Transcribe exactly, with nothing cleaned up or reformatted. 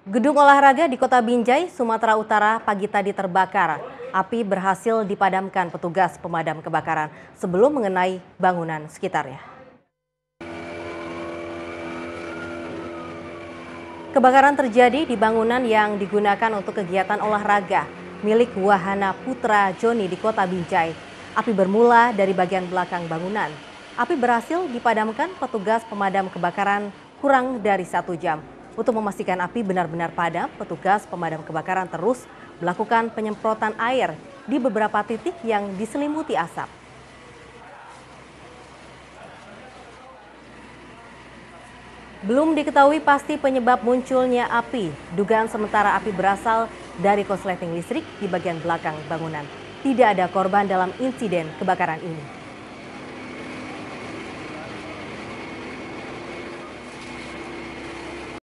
Gedung olahraga di Kota Binjai, Sumatera Utara pagi tadi terbakar. Api berhasil dipadamkan petugas pemadam kebakaran sebelum mengenai bangunan sekitarnya. Kebakaran terjadi di bangunan yang digunakan untuk kegiatan olahraga milik Wahana Putra Joni di Kota Binjai. Api bermula dari bagian belakang bangunan. Api berhasil dipadamkan petugas pemadam kebakaran kurang dari satu jam. Untuk memastikan api benar-benar padam, petugas pemadam kebakaran terus melakukan penyemprotan air di beberapa titik yang diselimuti asap. Belum diketahui pasti penyebab munculnya api. Dugaan sementara api berasal dari korsleting listrik di bagian belakang bangunan. Tidak ada korban dalam insiden kebakaran ini.